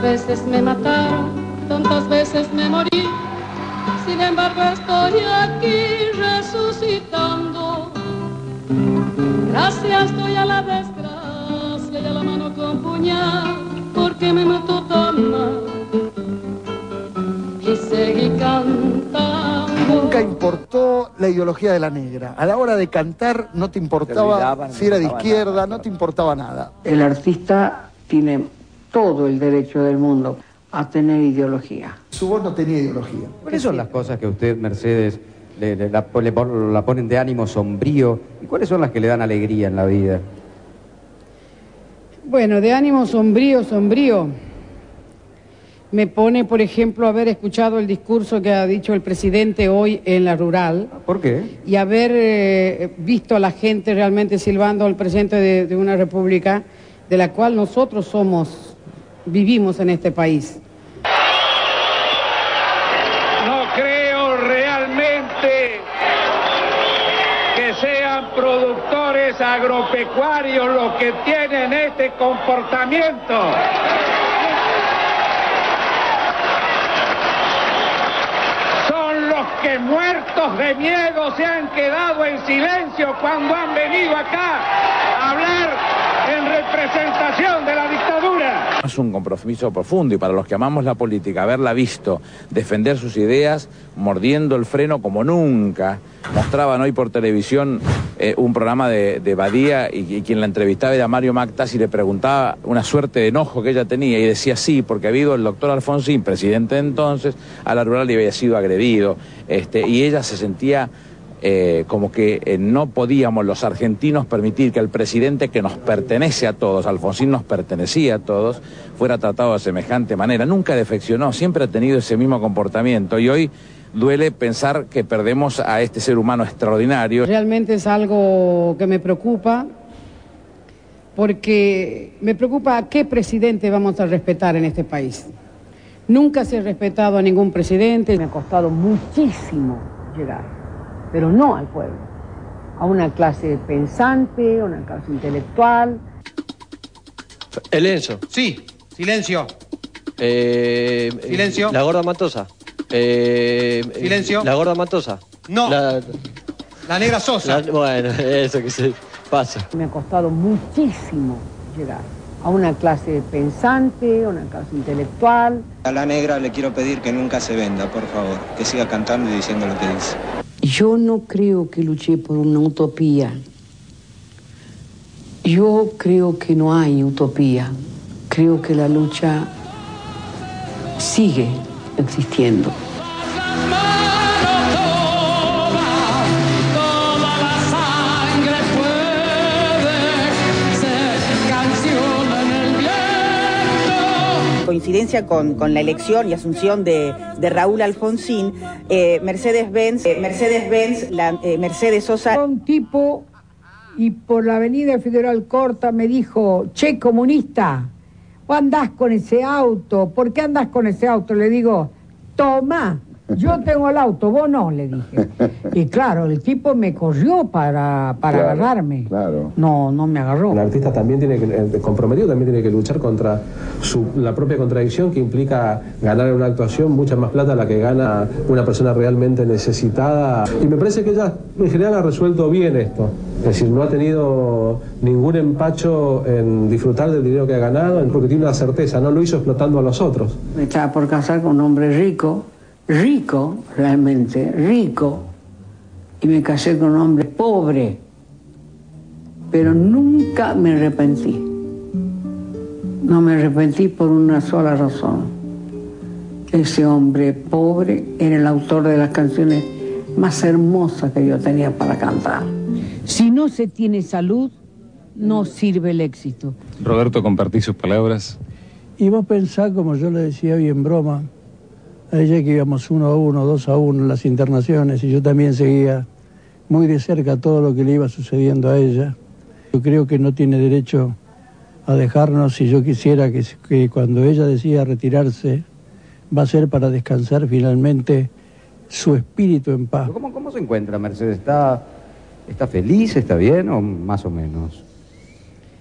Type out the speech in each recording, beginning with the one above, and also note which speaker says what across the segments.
Speaker 1: veces me mataron, tantas veces me morí. Sin embargo estoy aquí resucitando. Gracias doy a la desgracia y a la mano con puñal, porque me mató tan mal. Y seguí cantando.
Speaker 2: Nunca importó la ideología de la negra. A la hora de cantar no te importaba si era de izquierda, no te importaba nada.
Speaker 3: El artista tiene todo el derecho del mundo a tener ideología.
Speaker 2: Su voz no tenía ideología.
Speaker 4: ¿Cuáles son las cosas que usted, Mercedes, la ponen de ánimo sombrío? ¿Y cuáles son las que le dan alegría en la vida?
Speaker 5: Bueno, de ánimo sombrío, me pone, por ejemplo, haber escuchado el discurso que ha dicho el presidente hoy en la rural.
Speaker 4: ¿Por qué?
Speaker 5: Y haber visto a la gente realmente silbando al presidente de una república de la cual nosotros vivimos en este país.
Speaker 6: No creo realmente que sean productores agropecuarios los que tienen este comportamiento. Son los que muertos de miedo se han quedado en silencio cuando han venido acá a hablar en representación de la dictadura.
Speaker 7: Es un compromiso profundo y para los que amamos la política, haberla visto defender sus ideas, mordiendo el freno como nunca. Mostraban hoy por televisión un programa de Badía y quien la entrevistaba era Mario Mactas y le preguntaba una suerte de enojo que ella tenía y decía sí, porque había ido el doctor Alfonsín, presidente de entonces, a la rural y había sido agredido y ella se sentía como que no podíamos los argentinos permitir que el presidente que nos pertenece a todos, Alfonsín nos pertenecía a todos, fuera tratado de semejante manera. Nunca defeccionó, siempre ha tenido ese mismo comportamiento y hoy duele pensar que perdemos a este ser humano extraordinario.
Speaker 5: Realmente es algo que me preocupa, porque me preocupa a qué presidente vamos a respetar en este país. Nunca se ha respetado a ningún presidente.
Speaker 3: Me ha costado muchísimo llegar, pero no al pueblo, a una clase pensante, a una clase intelectual.
Speaker 8: El Enzo.
Speaker 9: Sí, silencio. Silencio.
Speaker 8: La gorda Matosa.
Speaker 9: Silencio.
Speaker 8: La gorda Matosa.
Speaker 9: No. La negra Sosa.
Speaker 8: Bueno, eso que se pasa.
Speaker 3: Me ha costado muchísimo llegar a una clase pensante, a una clase intelectual.
Speaker 10: A la negra le quiero pedir que nunca se venda, por favor, que siga cantando y diciendo lo que dice.
Speaker 3: Yo no creo que luché por una utopía. Yo creo que no hay utopía. Creo que la lucha sigue existiendo.
Speaker 11: Coincidencia con la elección y asunción de Raúl Alfonsín, Mercedes-Benz, Mercedes Sosa.
Speaker 3: Un tipo y por la avenida Federal Corta me dijo: che, comunista, vos andás con ese auto, ¿por qué andás con ese auto? Le digo: toma, yo tengo el auto, vos no, le dije. Y claro, el tipo me corrió para agarrarme.
Speaker 12: Claro.
Speaker 3: No me agarró.
Speaker 12: El artista también tiene que, comprometido, también tiene que luchar contra la propia contradicción que implica ganar en una actuación mucha más plata a la que gana una persona realmente necesitada. Y me parece que ella en general ha resuelto bien esto. Es decir, no ha tenido ningún empacho en disfrutar del dinero que ha ganado, porque tiene una certeza, no lo hizo explotando a los otros.
Speaker 3: Me estaba por casar con un hombre rico, realmente rico, y me casé con un hombre pobre, pero nunca me arrepentí. No me arrepentí por una sola razón. Ese hombre pobre era el autor de las canciones más hermosas que yo tenía para cantar. Si no se tiene salud, no sirve el éxito.
Speaker 13: Roberto, compartí sus palabras.
Speaker 14: Y vos pensás, como yo le decía hoy en broma, a ella que íbamos 1-1, 2-1 en las internaciones, y yo también seguía muy de cerca todo lo que le iba sucediendo a ella. Yo creo que no tiene derecho a dejarnos, y yo quisiera que cuando ella decida retirarse, va a ser para descansar finalmente su espíritu en paz.
Speaker 4: ¿Cómo se encuentra Mercedes? ¿Está feliz, está bien o más o menos?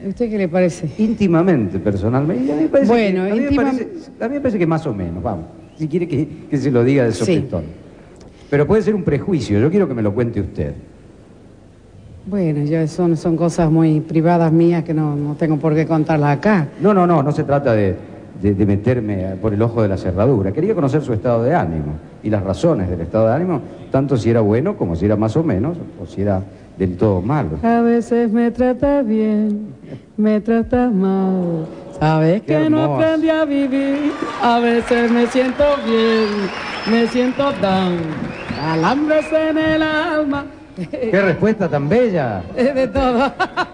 Speaker 5: ¿A usted qué le parece?
Speaker 4: Íntimamente, personalmente. A mí me parece,
Speaker 5: bueno,
Speaker 4: a mí me parece que más o menos, vamos. Si quiere que se lo diga de sopetón. Sí. Pero puede ser un prejuicio, yo quiero que me lo cuente usted.
Speaker 5: Bueno, ya son cosas muy privadas mías que no tengo por qué contarlas acá.
Speaker 4: No se trata de meterme por el ojo de la cerradura. Quería conocer su estado de ánimo y las razones del estado de ánimo, tanto si era bueno como si era más o menos, o si era del todo malo.
Speaker 1: A veces me tratas bien, me tratas mal. Sabes que no aprendí a vivir. A veces me siento bien, me siento down. Alambres en el alma.
Speaker 4: ¡Qué respuesta tan bella!
Speaker 5: De todo.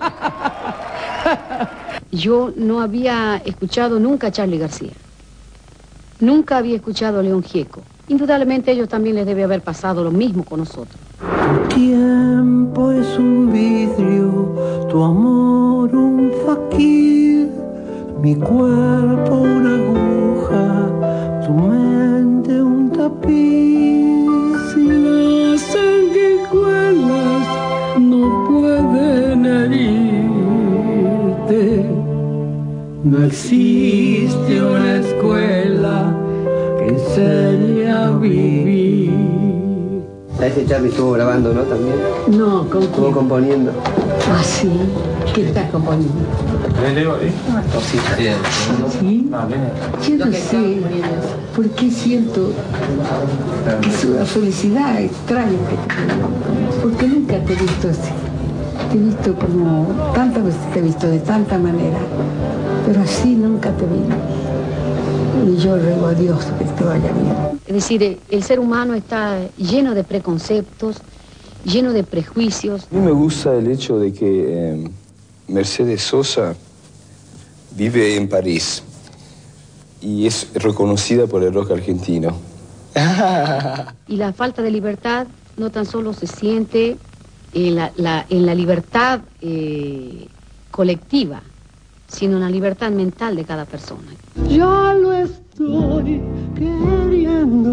Speaker 15: Yo no había escuchado nunca a Charly García. Nunca había escuchado a León Gieco. Indudablemente a ellos también les debe haber pasado lo mismo con nosotros.
Speaker 16: Tu tiempo es un vidrio, tu amor un faquir, mi cuerpo una aguja, tu mente un tapiz.
Speaker 1: Si las sanguijuelas no pueden herirte, no existe una escuela que enseñe a vivir.
Speaker 17: ¿Sabes que Charly estuvo grabando, no? También.
Speaker 3: No, ¿con quién?
Speaker 17: Estuvo componiendo.
Speaker 3: Ah, sí. ¿Qué estás componiendo?
Speaker 17: Cositas.
Speaker 3: ¿Sí? Yo no sé por qué siento que es una felicidad extraña que tengo. Porque nunca te he visto así. Te he visto como... Tantas veces te he visto de tanta manera. Pero así nunca te vi. Y yo ruego a Dios que te vaya bien.
Speaker 15: Es decir, el ser humano está lleno de preconceptos, lleno de prejuicios.
Speaker 18: A mí me gusta el hecho de que Mercedes Sosa vive en París y es reconocida por el rock argentino.
Speaker 15: Y la falta de libertad no tan solo se siente en la libertad colectiva, sino en la libertad mental de cada persona.
Speaker 1: Ya lo estoy queriendo,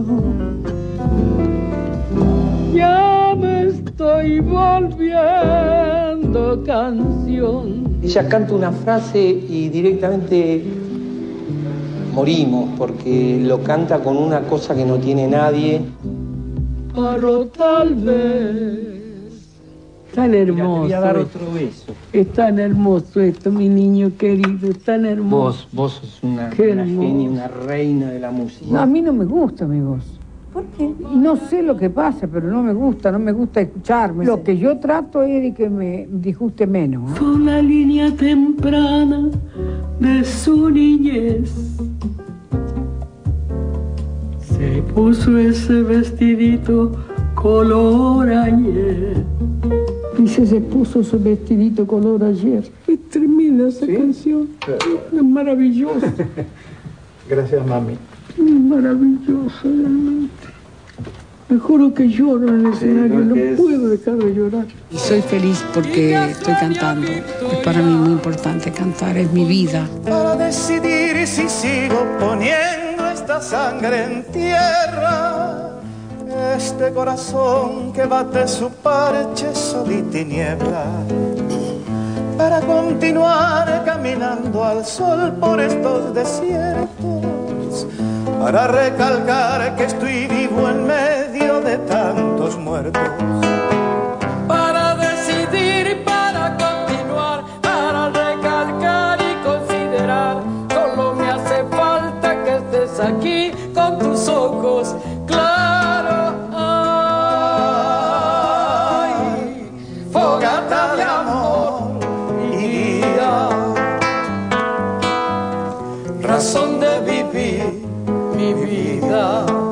Speaker 1: ya me estoy volviendo canción.
Speaker 17: Ella canta una frase y directamente morimos, porque lo canta con una cosa que no tiene nadie.
Speaker 1: Pero tal vez. Tan hermoso.
Speaker 17: Te voy a dar otro beso.
Speaker 1: Es tan hermoso esto, mi niño querido, es tan hermoso.
Speaker 17: Vos sos una genia, una reina de la música.
Speaker 5: No, a mí no me gusta mi voz. ¿Por qué? No sé lo que pasa, pero no me gusta escucharme. Lo que yo trato es de que me disguste menos.
Speaker 1: Fue una línea temprana de su niñez. Se puso ese vestidito color ayer.
Speaker 5: Dice, se puso su vestidito color ayer.
Speaker 1: Es tremenda esa canción. Es maravillosa.
Speaker 2: Gracias, mami.
Speaker 1: Es maravillosa, realmente. Me juro que lloro en el escenario, no puedo dejar de llorar.
Speaker 5: Y soy feliz porque estoy cantando. Es para mí muy importante cantar, es mi vida.
Speaker 19: Para decidir si sigo poniendo esta sangre en tierra, este corazón que bate su parche sol y tiniebla, para continuar caminando al sol por estos desiertos, para recalcar que estoy vivo en medio de tantos muertos, para decidir, para continuar, para recalcar y considerar. Solo me hace falta que estés aquí con tus ojos claros. Ay, fogata de amor y vida, razón de vivir mi vida.